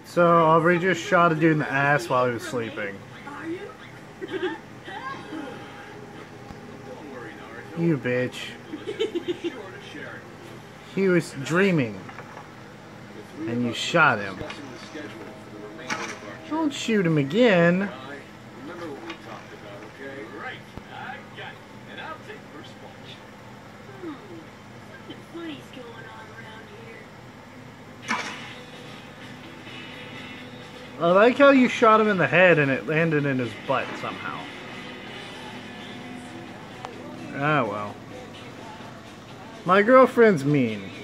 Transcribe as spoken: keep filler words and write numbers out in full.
So Aubrey just shot a dude in the ass while he was sleeping. You bitch. He was dreaming. And you shot him. Don't shoot him again. I like how you shot him in the head and it landed in his butt somehow. Ah, well. My girlfriend's mean.